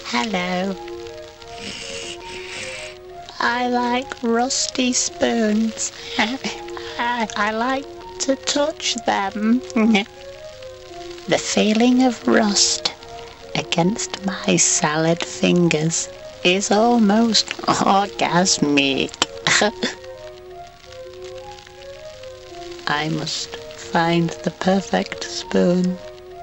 Hello. I like rusty spoons. I like to touch them. The feeling of rust against my salad fingers is almost orgasmic. I must find the perfect spoon.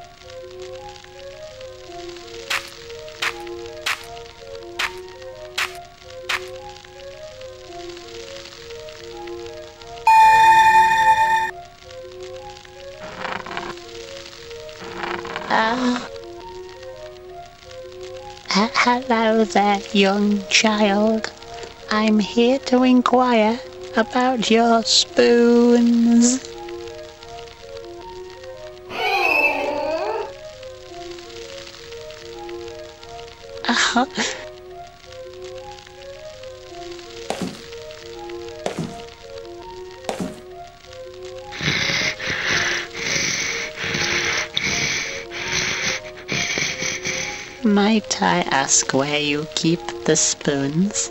Hello there, young child. I'm here to inquire about your spoons. Might I ask where you keep the spoons?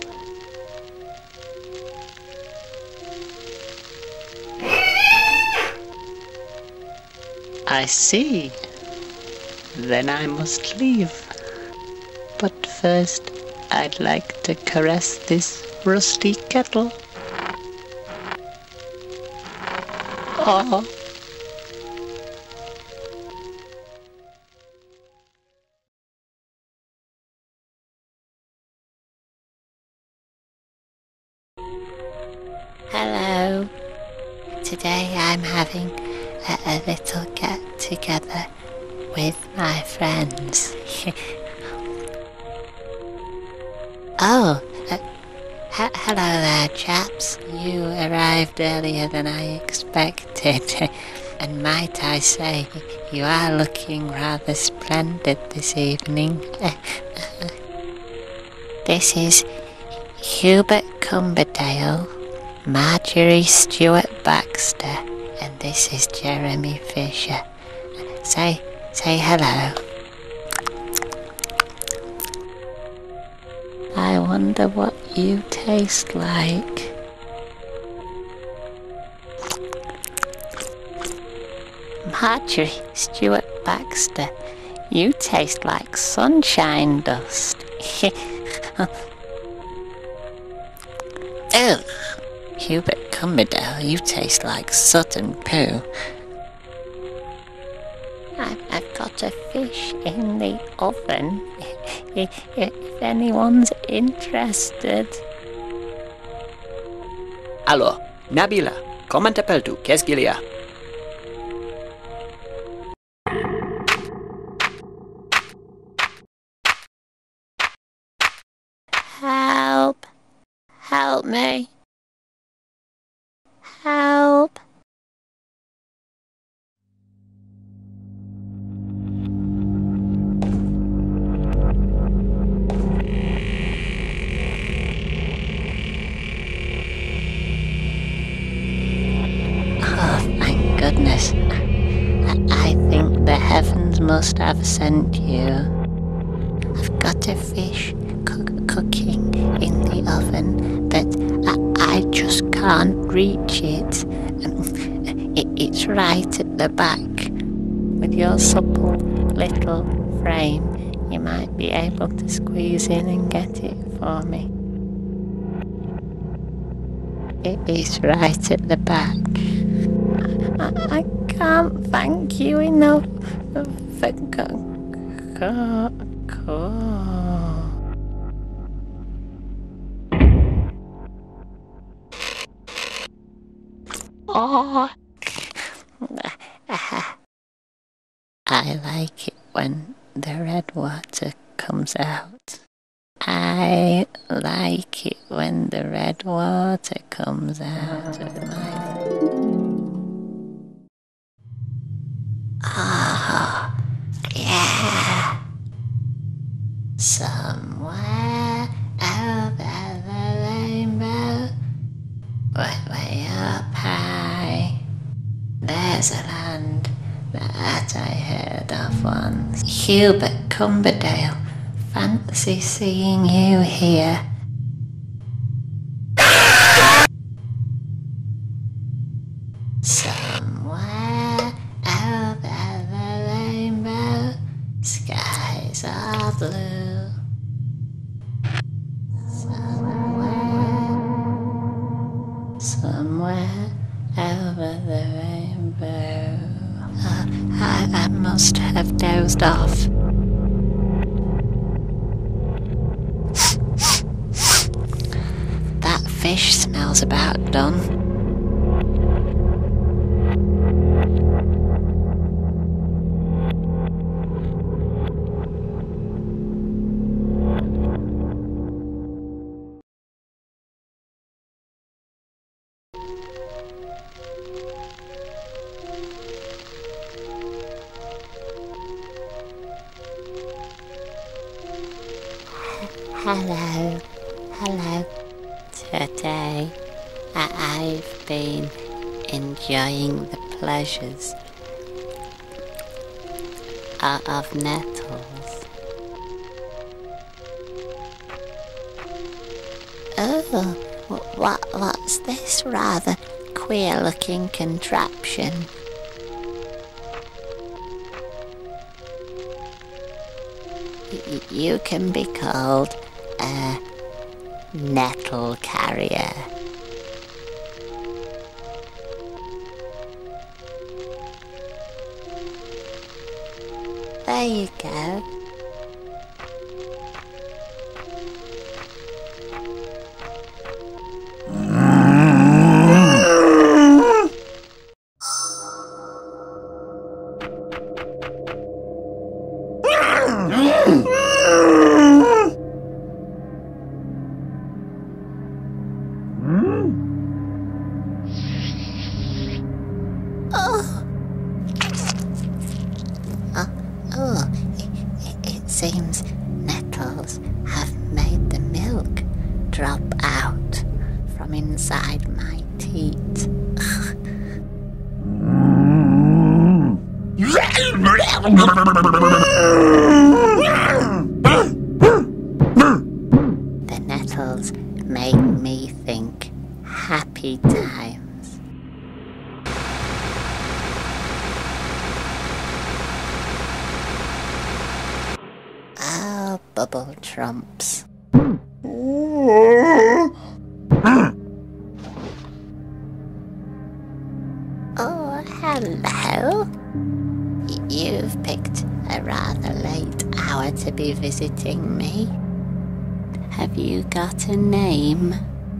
I see. Then I must leave. But first, I'd like to caress this rusty kettle. Oh. Hello. Today I'm having a little get-together with my friends. Oh, hello there, chaps. You arrived earlier than I expected. And might I say, you are looking rather splendid this evening. This is Hubert Cumberdale, Marjorie Stewart Baxter, and this is Jeremy Fisher. Say hello. I wonder what you taste like. Marjorie Stewart Baxter, you taste like sunshine dust. Ugh. Hubert Cumberdale, you taste like soot and poo. I've got a fish in the oven, if anyone's interested. Alors, Nabila, comment t'appelles-tu? Qu'est-ce qu'il y a? Help! Help me! Help! Oh, thank goodness. I think the heavens must have sent you. I've got a fish cooking in the oven, but I just can't reach it. It's right at the back. With your supple little frame, you might be able to squeeze in and get it for me. It is right at the back. I can't thank you enough for Oh. I like it when the red water comes out. I like it when the red water comes out of my... Oh, yeah. Somewhere over the rainbow, way up high, there's a land that I heard of once. Hubert Cumberdale, fancy seeing you here. Somewhere over the rainbow, skies are blue. Somewhere over the rainbow. I must have dozed off. That fish smells about done. Hello. Today, I've been enjoying the pleasures of nettles. Oh, what's this rather queer-looking contraption? You can be called a nettle carrier. There you go. It seems nettles have made the milk drop out from inside my teat. The nettles make me think happy times. Oh, bubble trumps. Oh, hello. You've picked a rather late hour to be visiting me. Have you got a name?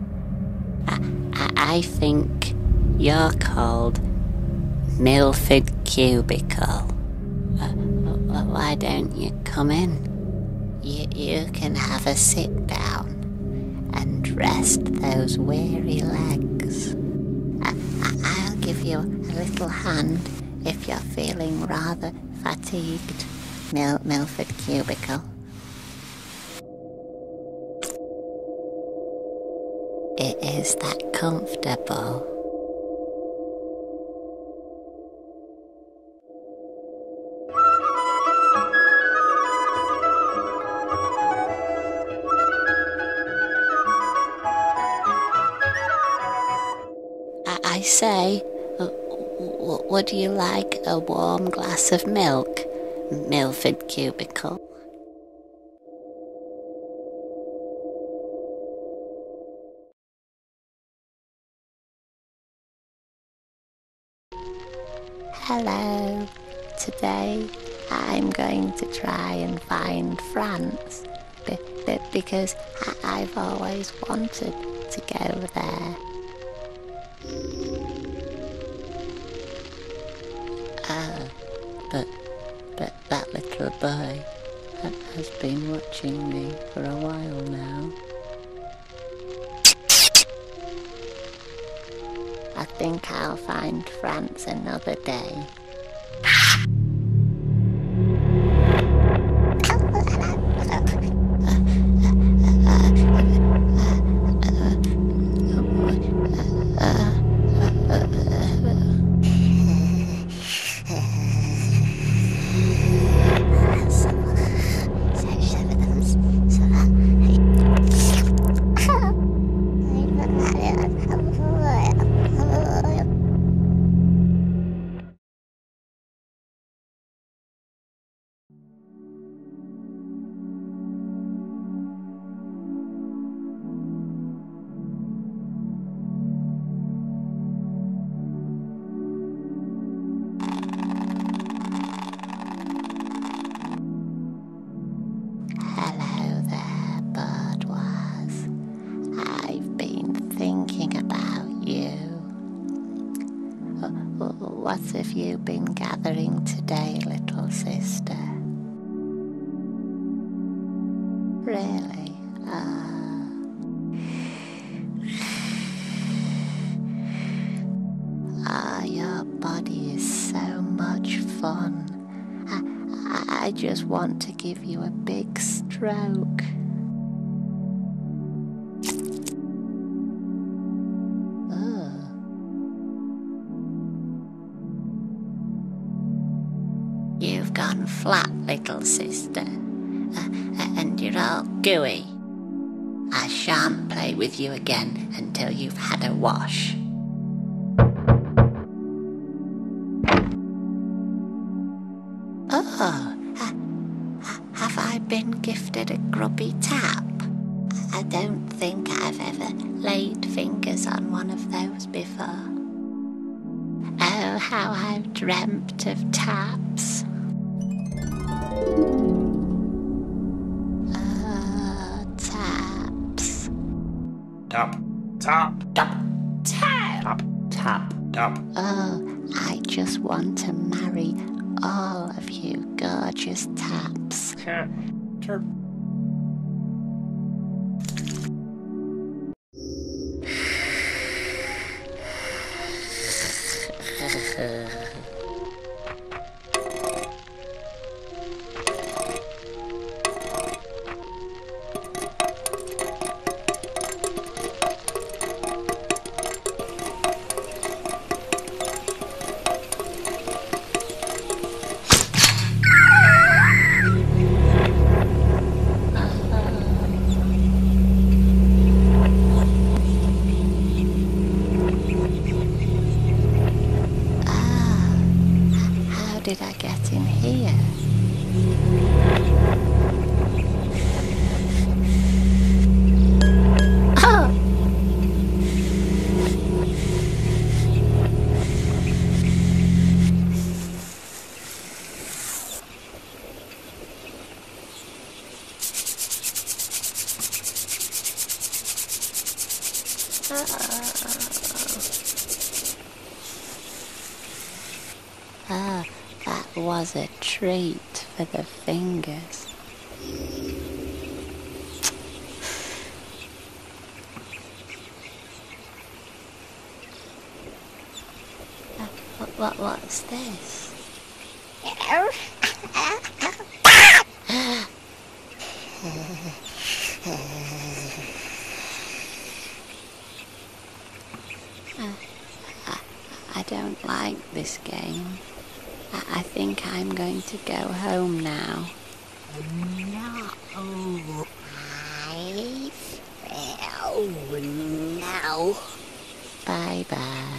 I think you're called Milford Cubicle. Why don't you come in? You can have a sit down and rest those weary legs. I'll give you a little hand if you're feeling rather fatigued, Milford Cubicle. It is that comfortable. I say, would you like a warm glass of milk, Milford Cubicle? Hello. Today I'm going to try and find France because I've always wanted to go there. But that little boy has been watching me for a while now. I think I'll find France another day. Hello there, Birdwas. I've been thinking about you. What have you been gathering today, little sister? Really? Your body is so much fun. I just want to give you a big stroke. You've gone flat, little sister, and you're all gooey. I shan't play with you again until you've had a wash. Oh, have I been gifted a grubby tap? I don't think I've ever laid fingers on one of those before. Oh, how I've dreamt of taps. Taps. Tap, tap, tap, Tap. tap, tap, tap. Oh, I just want to marry all of you gorgeous taps. Chirp. How did I get in here? Oh! Ah, that was a treat for the fingers. What's this? I don't like this game. I think I'm going to go home now. No, I fell now. Bye-bye.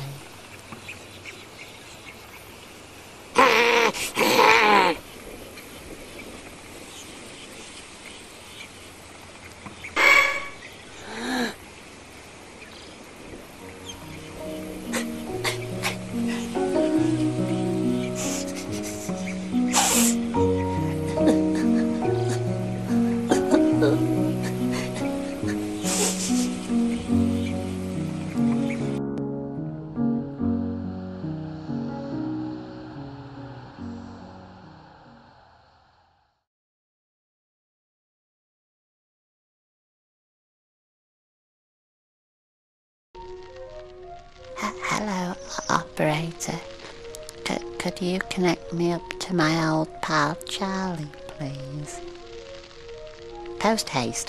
Hello, operator. Could you connect me up to my old pal Charlie, please? Post haste.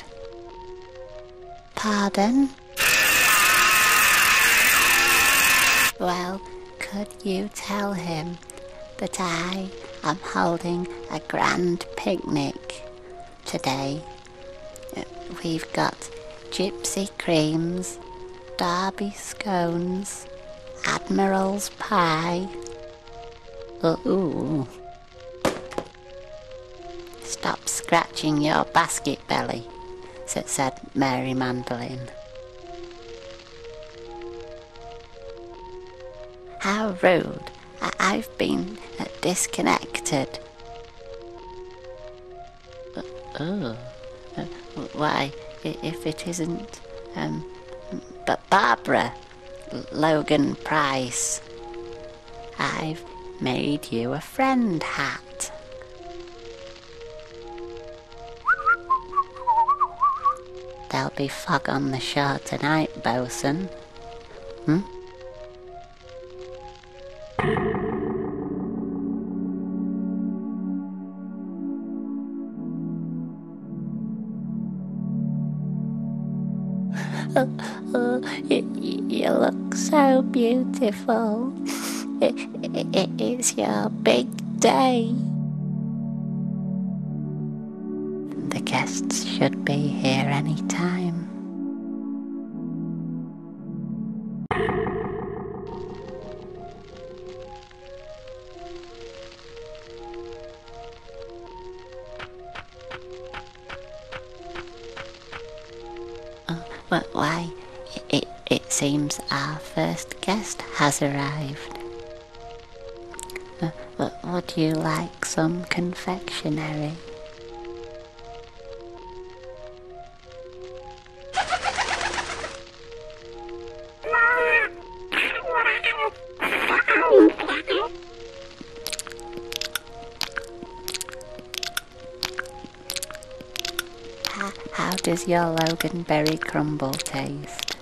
Pardon? Well, could you tell him that I am holding a grand picnic today? We've got gypsy creams, Derby scones, Admiral's pie. Ooh. Stop scratching your basket belly, said Mary Mandolin. How rude. I've been disconnected. Why, if it isn't, but Barbara Logan Price, I've made you a friend hat. There'll be fog on the shore tonight, bosun. Oh, you look so beautiful. It's your big day. The guests should be here any time. But why, it seems our first guest has arrived. Would you like some confectionery? How does your Loganberry crumble taste?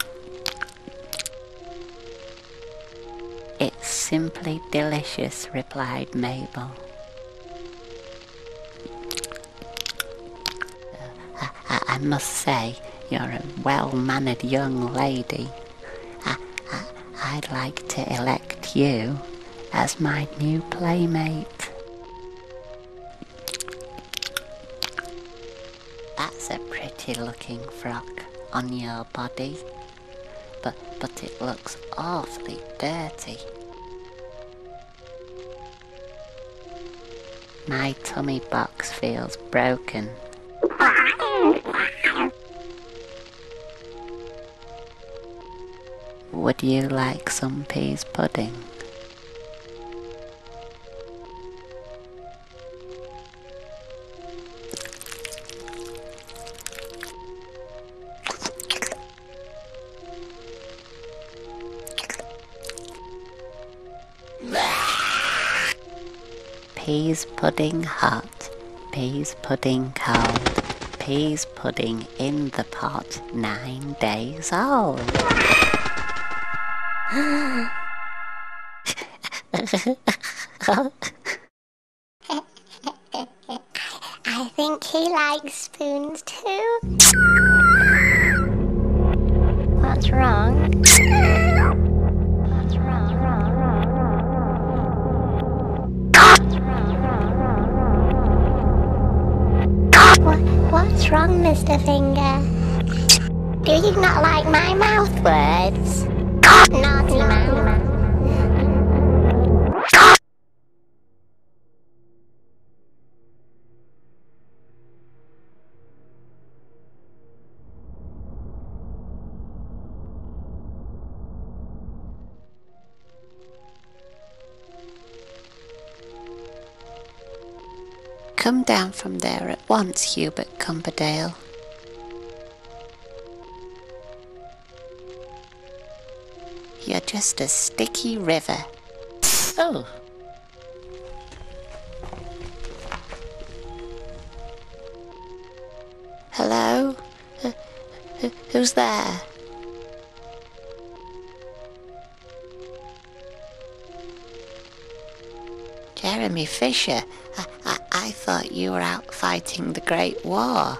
It's simply delicious, replied Mabel. I must say, you're a well-mannered young lady. I'd like to elect you as my new playmate. That's a pretty looking frock on your body, but it looks awfully dirty. My tummy box feels broken. Would you like some peas pudding? Peas pudding hot, peas pudding cold, peas pudding in the pot, 9 days old. I think he likes spoons too. What's wrong? What's wrong? What's wrong, Mr. Finger? Do you not like my mouth words? Naughty man. Come down from there at once, Hubert Cumberdale. You're just a sticky river. Oh. Hello? Who's there? Jeremy Fisher? I thought you were out fighting the Great War.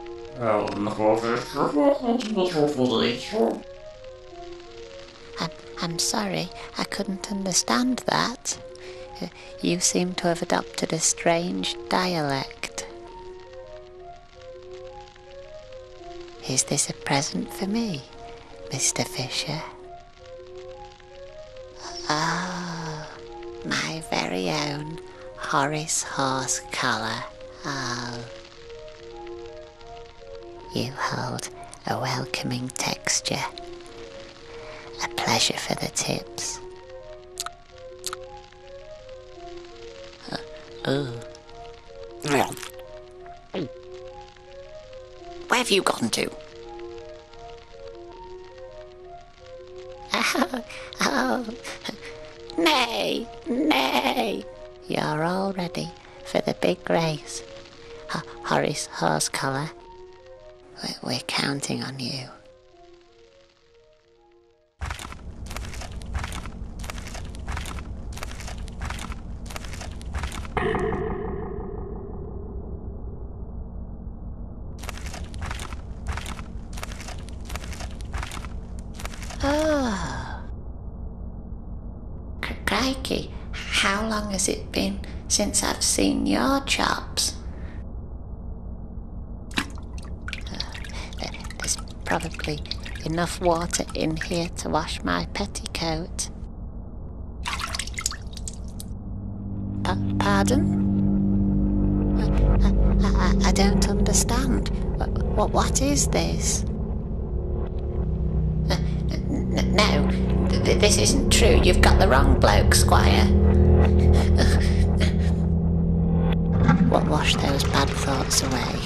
I'm sorry, I couldn't understand that. You seem to have adopted a strange dialect. Is this a present for me, Mr. Fisher? Oh, my very own Horace Horse Collar. Oh. You hold a welcoming texture. A pleasure for the tips. Where have you gone to? Oh, nay, nay. You're all ready for the big race. Horace Horsecollar, we're counting on you. Oh, crikey, how long has it been since I've seen your chops? There's probably enough water in here to wash my petticoat. Pardon? I don't understand. What is this? No, this isn't true. You've got the wrong bloke, Squire. Wash those bad thoughts away.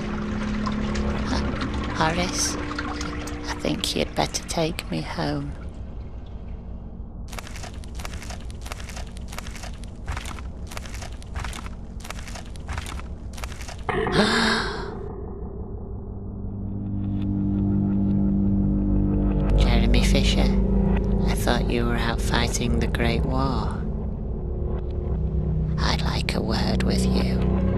Horace, I think you'd better take me home. Jeremy Fisher, I thought you were out fighting the Great War. I'd like a word with you.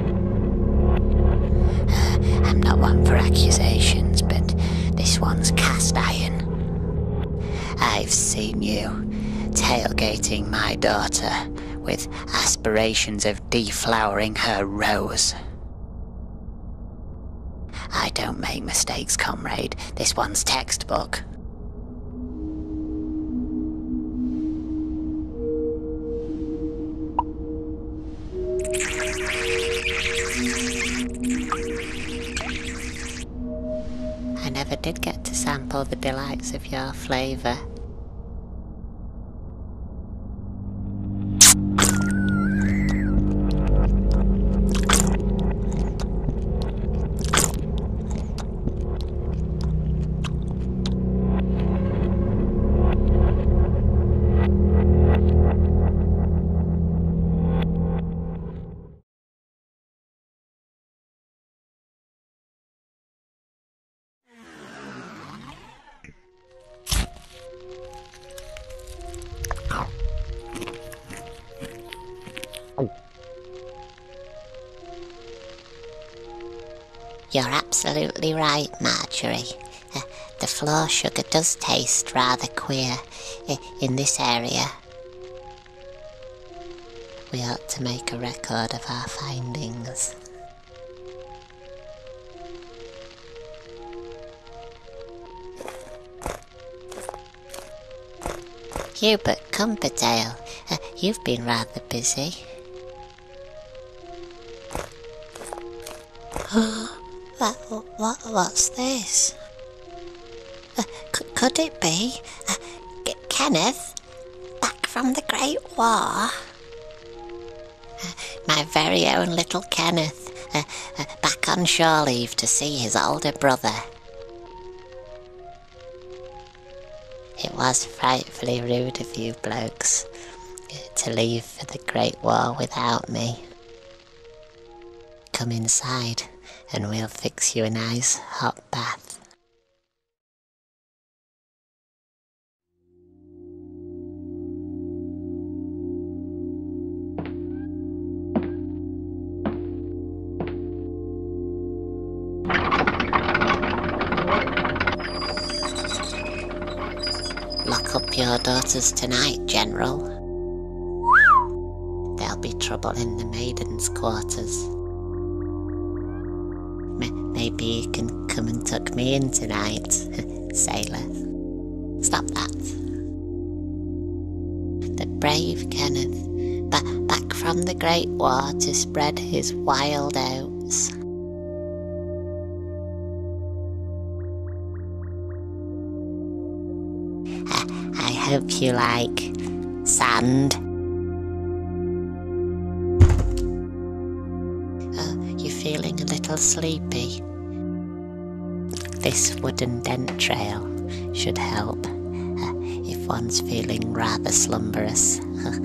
I'm not one for accusations, but this one's cast iron. I've seen you tailgating my daughter with aspirations of deflowering her rose. I don't make mistakes, comrade. This one's textbook. I never did get to sample the delights of your flavour. You're absolutely right, Marjorie. The floor sugar does taste rather queer in this area. We ought to make a record of our findings. Hubert Cumperdale, you've been rather busy. What's this? Could it be Kenneth, back from the Great War? My very own little Kenneth, back on shore leave to see his older brother. It was frightfully rude of you blokes to leave for the Great War without me. Come inside and we'll fix you a nice hot bath. Lock up your daughters tonight, General. There'll be trouble in the maidens' quarters. Maybe you can come and tuck me in tonight, sailor. Stop that. The brave Kenneth, back from the Great War to spread his wild oats. I hope you like sand. Oh, you're feeling a little sleepy. this wooden dent trail should help if one's feeling rather slumberous.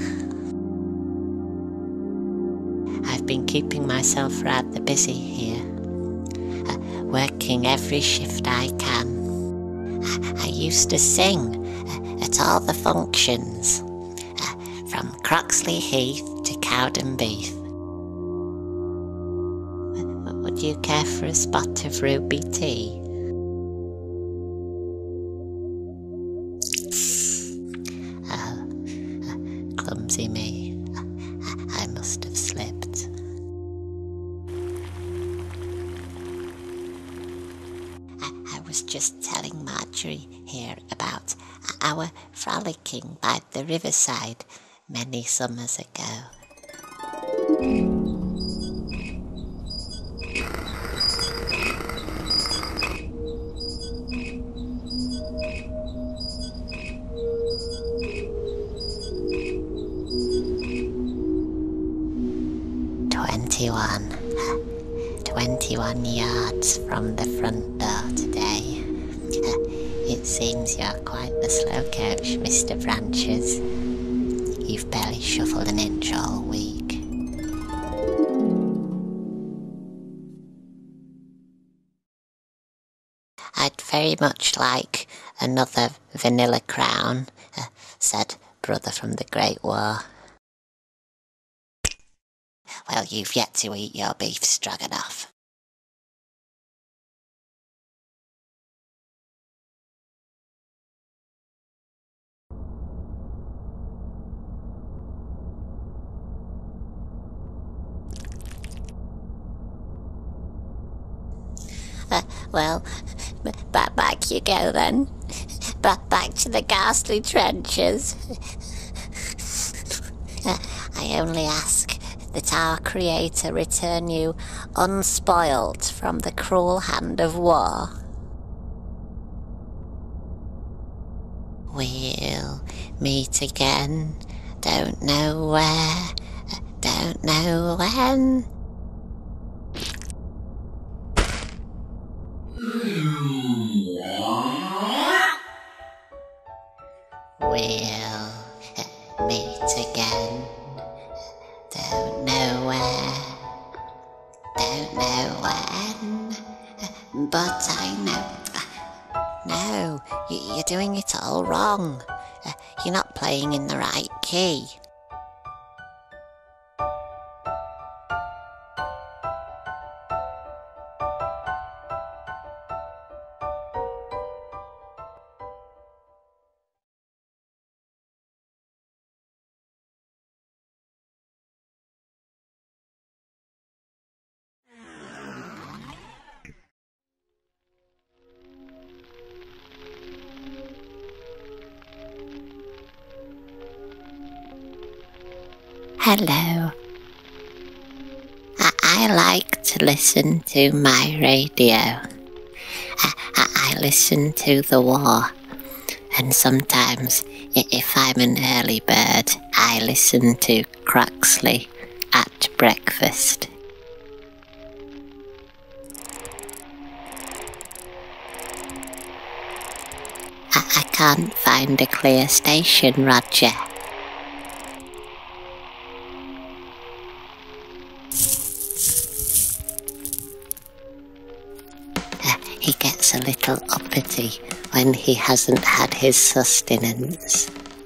I've been keeping myself rather busy here, working every shift I can. I used to sing at all the functions, from Croxley Heath to Cowdenbeath. Would you care for a spot of ruby tea? Oh, clumsy me. I must have slipped. I was just telling Marjorie here about our frolicking by the riverside many summers ago. 21 yards from the front door today. It seems you're quite the slow coach, Mr. Branches. You've barely shuffled an inch all week. I'd very much like another vanilla crown, said Brother from the Great War. Well, you've yet to eat your beef stroganoff. Well, back you go then. Back to the ghastly trenches. I only ask that our Creator return you unspoilt from the cruel hand of war. We'll meet again, don't know where, don't know when. We'll meet again, don't know where, don't know when, but I know. No, you're doing it all wrong. You're not playing in the right key. Hello. I like to listen to my radio. I listen to the war, and sometimes, if I'm an early bird, I listen to Croxley at breakfast. I can't find a clear station, Roger. He gets a little uppity when he hasn't had his sustenance.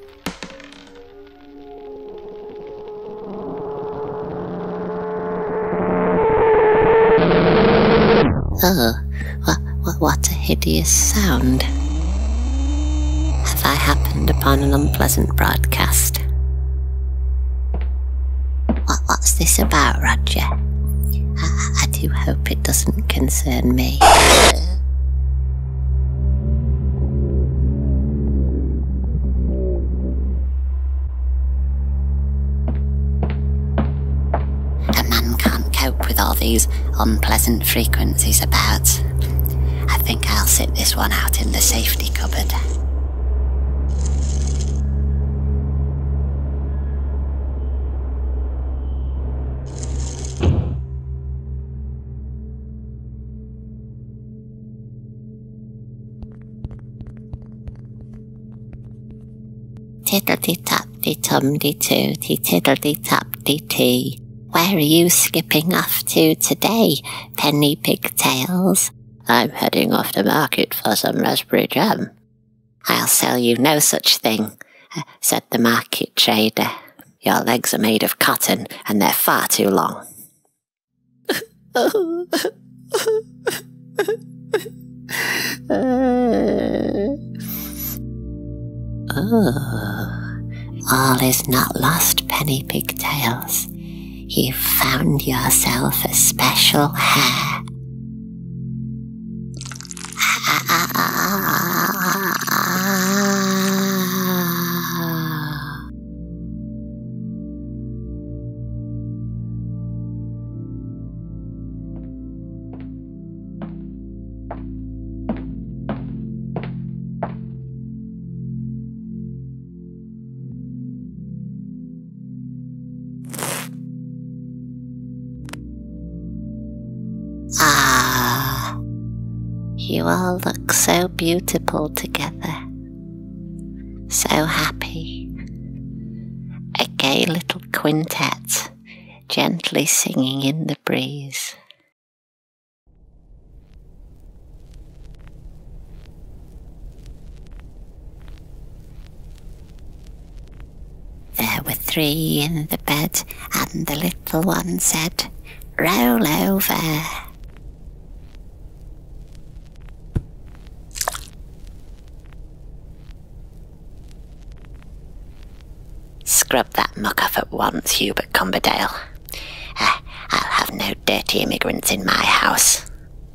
Oh, what a hideous sound. Have I happened upon an unpleasant broadcast? What's this about, Roger? I do hope it doesn't concern me. A man can't cope with all these unpleasant frequencies about. I think I'll sit this one out in the safety cupboard. Tiddledy-top-de-tum-de-tooty, tiddledy-top-de-tee. Where are you skipping off to today, Penny Pigtails? I'm heading off to market for some raspberry jam. I'll sell you no such thing, said the market trader. Your legs are made of cotton, and they're far too long. All is not lost, Penny Pigtails. You've found yourself a special hair. You all look so beautiful together, so happy. A gay little quintet, gently singing in the breeze. There were 3 in the bed, and the little one said, "Roll over." Scrub that muck off at once, Hubert Cumberdale. I'll have no dirty immigrants in my house.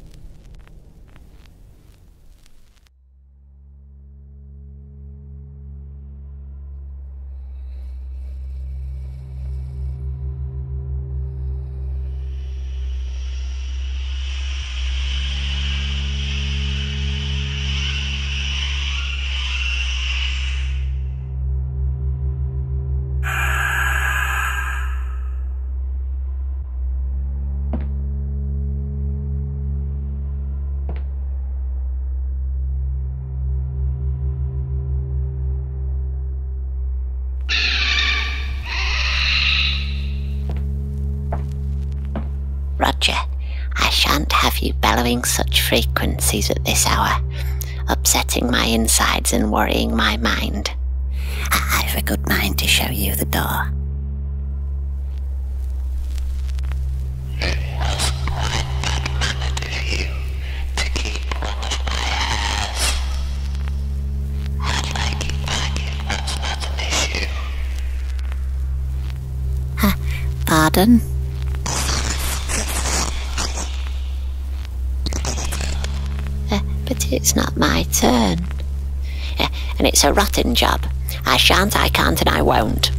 Roger, I shan't have you bellowing such frequencies at this hour, upsetting my insides and worrying my mind. I've a good mind to show you the door. It was quite bad-mannered of you to keep one of my hairs. I'd like it back if that's not an issue. Pardon? But it's not my turn. And it's a rotten job. I shan't, I can't, and I won't.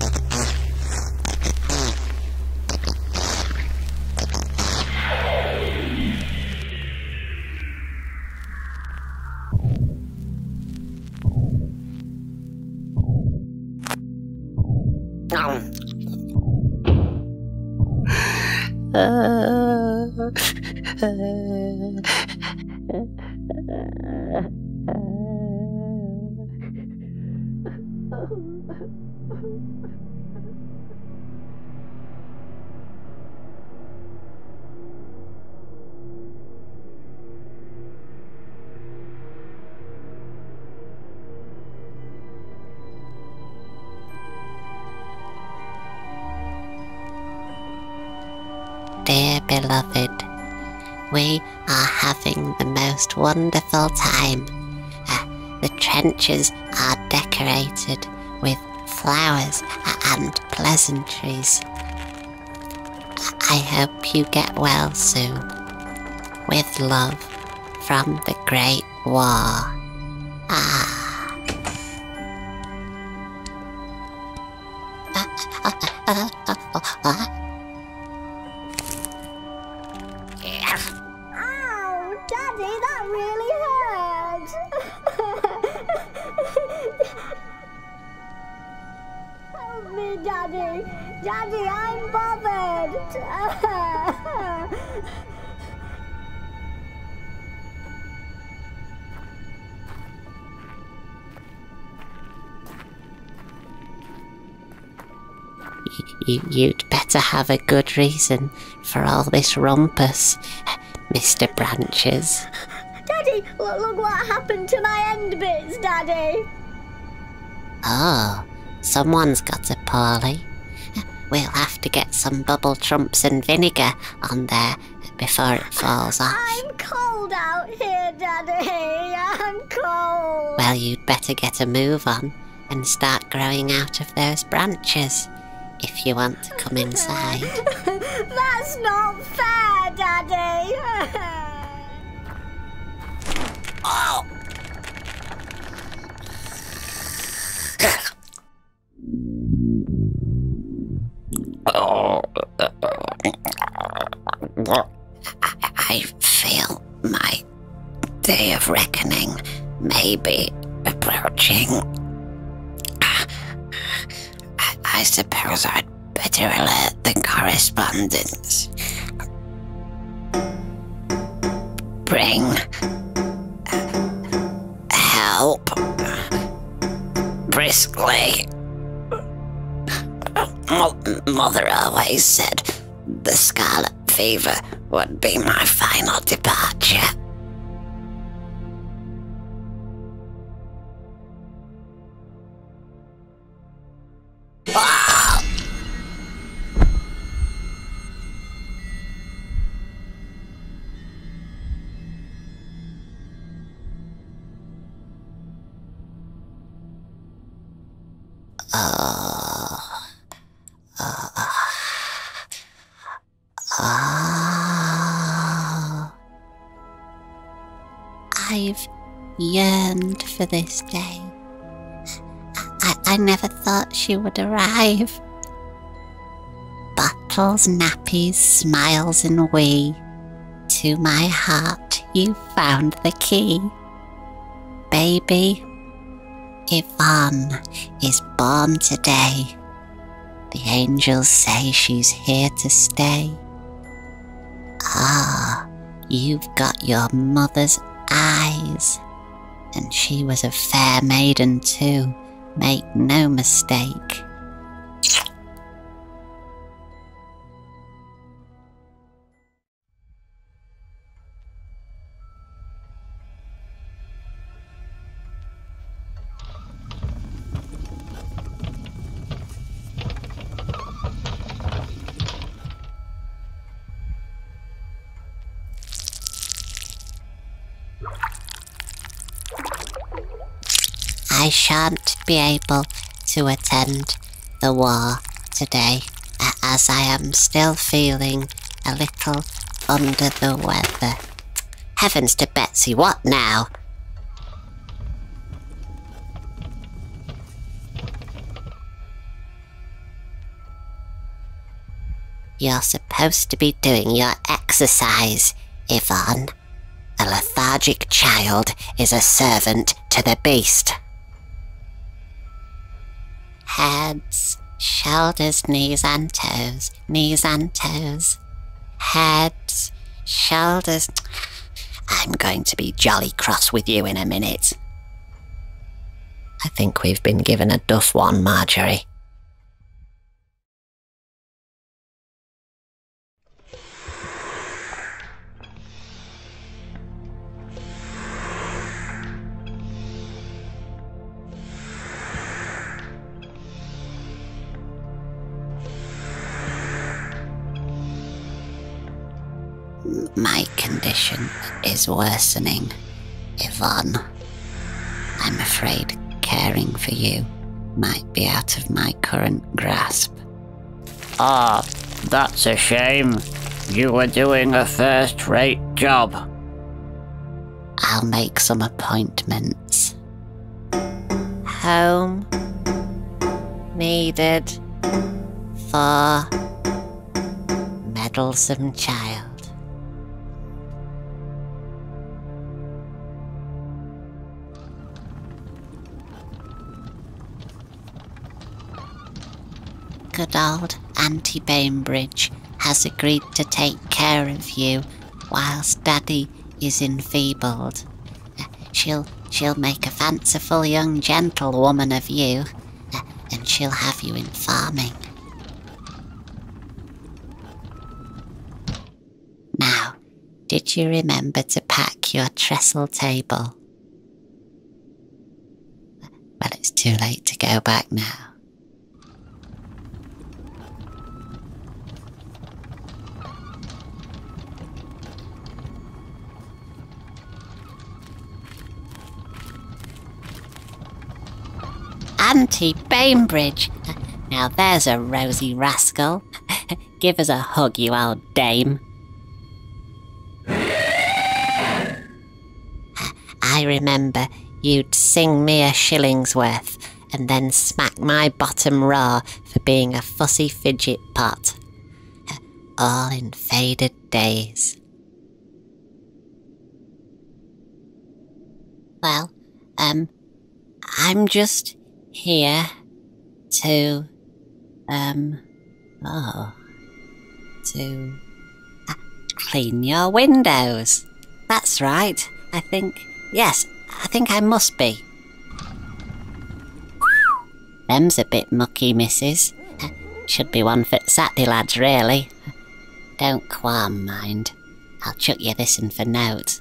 Dear beloved, we are having the most wonderful time. The trenches are decorated with flowers and pleasantries. I hope you get well soon. With love from the Great War. Ow, Daddy, that really hurt. Help me, Daddy. Daddy, I'm bothered. You'd better have a good reason for all this rumpus, Mr. Branches. Daddy, look what happened to my end bits, Daddy. Oh, someone's got a poorly. We'll have to get some bubble trumps and vinegar on there before it falls off. I'm cold out here, Daddy. I'm cold. Well, you'd better get a move on and start growing out of those branches if you want to come inside. That's not fair, Daddy. Oh! I feel my day of reckoning may be approaching. I suppose I'd better alert the correspondence. Bring help briskly. Mother always said the scarlet fever would be my final departure. I've yearned for this day. I never thought she would arrive. Bottles, nappies, smiles and wee. To my heart you found the key. Baby, Yvonne is born today. The angels say she's here to stay. Ah, you've got your mother's eyes. And she was a fair maiden too, make no mistake. I shan't be able to attend the war today, as I am still feeling a little under the weather. Heavens to Betsy, what now? You're supposed to be doing your exercise, Yvonne. A lethargic child is a servant to the beast. Heads, shoulders, knees and toes, knees and toes. Heads, shoulders. I'm going to be jolly cross with you in a minute. I think we've been given a duff one, Marjorie. My condition is worsening, Yvonne. I'm afraid caring for you might be out of my current grasp. Ah, that's a shame. You were doing a first-rate job. I'll make some appointments. Home needed for meddlesome child. Good old Auntie Bainbridge has agreed to take care of you whilst Daddy is enfeebled. She'll make a fanciful young gentlewoman of you, and she'll have you in farming. Did you remember to pack your trestle table? Well, it's too late to go back now. Auntie Bainbridge! Now there's a rosy rascal. Give us a hug, you old dame. I remember you'd sing me a shilling's worth and then smack my bottom raw for being a fussy fidget pot. All in faded days. Well, I'm just here to, clean your windows. That's right, I think I must be. Them's a bit mucky, missus. Should be one for Saturday lads, really. Don't qualm, mind. I'll chuck you this'n for note.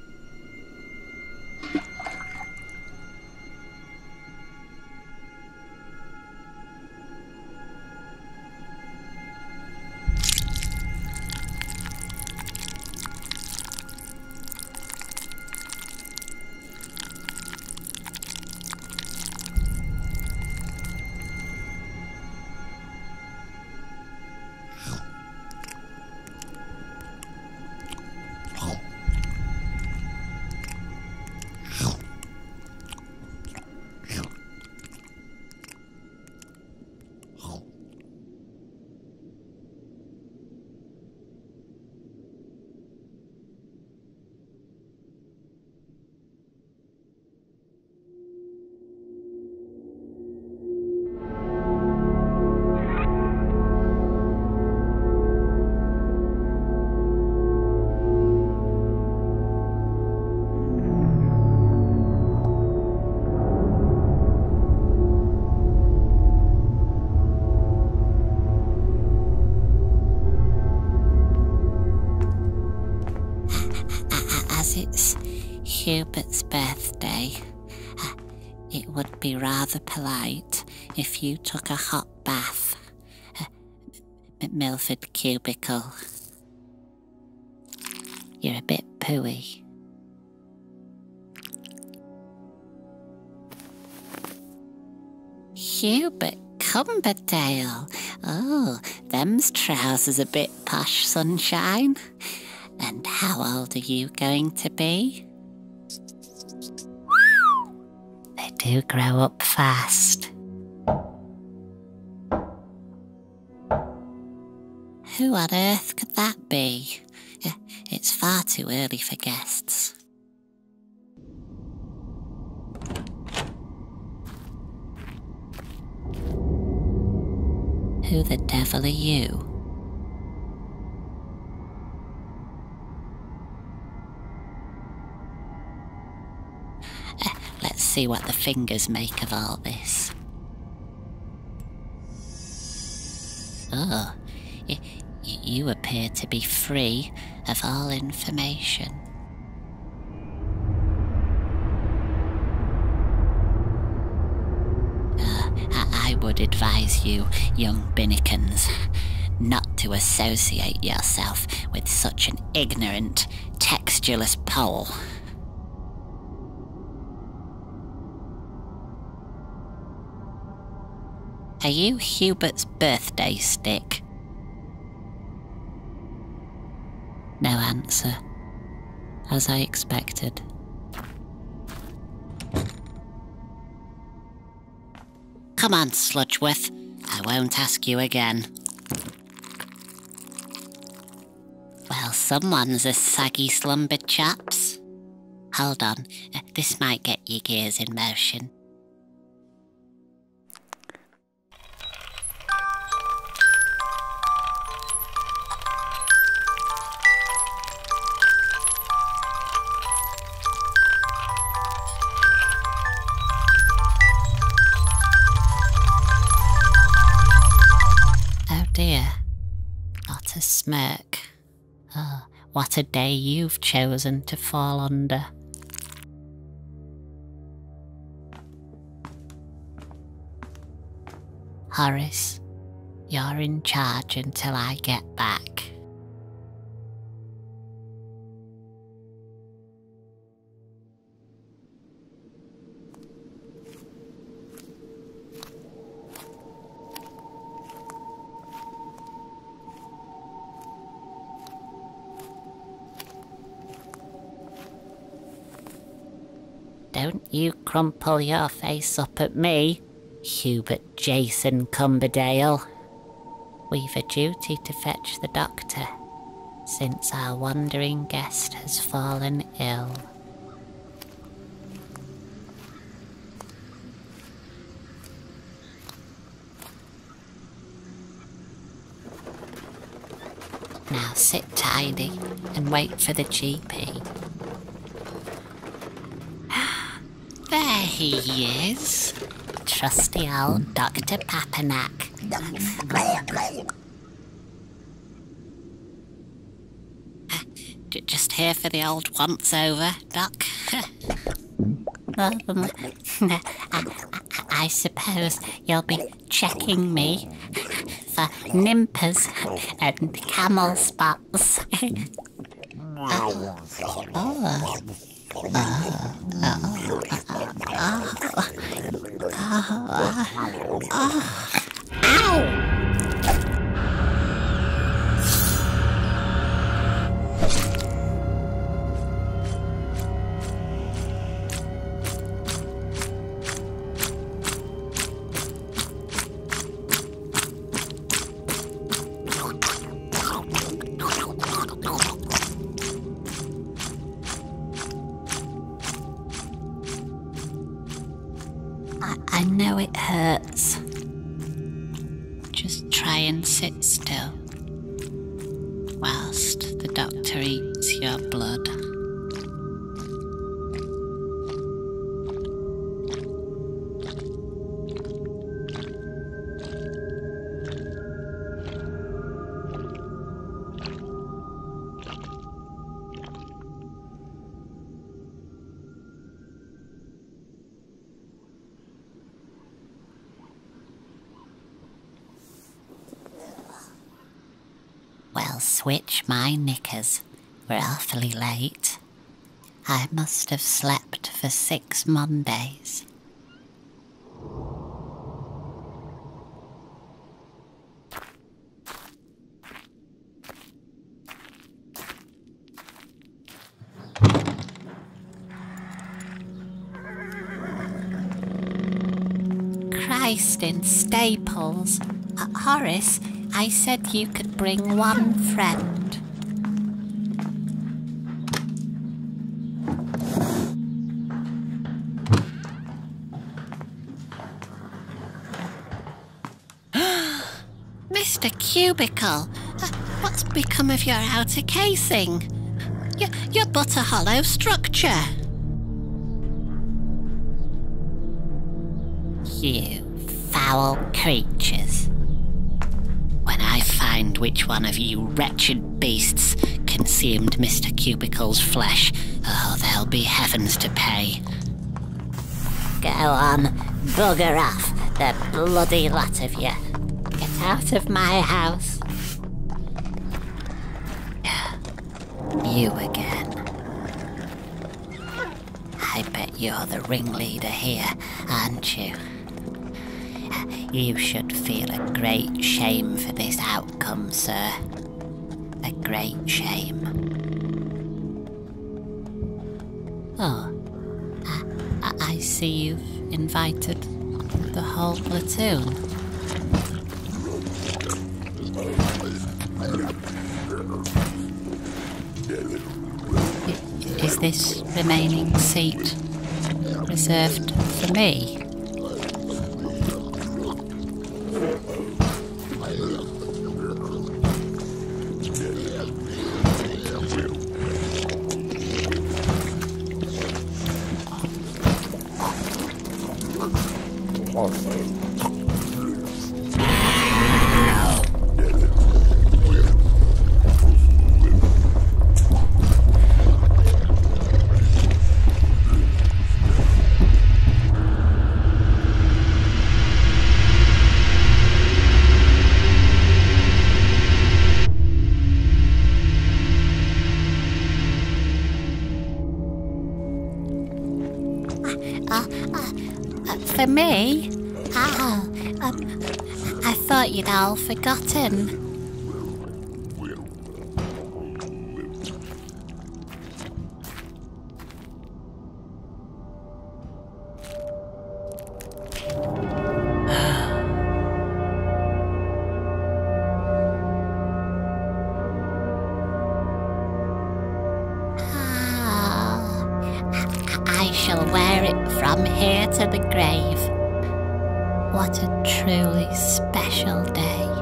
It's Hubert's birthday. It would be rather polite if you took a hot bath at Milford Cubicle. You're a bit pooey. Hubert Cumberdale. Oh, them's trousers a bit posh, sunshine. And how old are you going to be? They do grow up fast. Who on earth could that be? It's far too early for guests. Who the devil are you? Let's see what the fingers make of all this. Oh, you appear to be free of all information. I would advise you, young Binnikins, not to associate yourself with such an ignorant, textureless pole. Are you Hubert's birthday stick? No answer, as I expected. Come on, Sludgeworth. I won't ask you again. Well, someone's a saggy slumber, chaps. Hold on, this might get your gears in motion. Dear, not a smirk. Oh, what a day you've chosen to fall under. Horace, you're in charge until I get back. Don't you crumple your face up at me, Hubert Jason Cumberdale. We've a duty to fetch the doctor, since our wandering guest has fallen ill. Now sit tidy and wait for the GP. There he is. Trusty old Dr. Papanak. Just here for the old once-over, Doc. I suppose you'll be checking me for nimpers and camel spots. I know it hurts. Just try and sit still whilst the doctor eats your blood. Well, switch my knickers. We're awfully late. I must have slept for 6 Mondays. Christ in staples. Horace, I said you could bring one friend. Mr. Cubicle, what's become of your outer casing? You're but a hollow structure. You foul creatures. When I find which one of you wretched beasts consumed Mr. Cubicle's flesh, oh, there'll be heavens to pay. Go on, bugger off, the bloody lot of you. Get out of my house. You again. I bet you're the ringleader here, aren't you? You should feel a great shame for this outcome, sir. A great shame. Oh, I see you've invited the whole platoon. Is this remaining seat reserved for me? For me? I thought you'd all forgotten. I shall wear it from here to the grave. What a truly special day.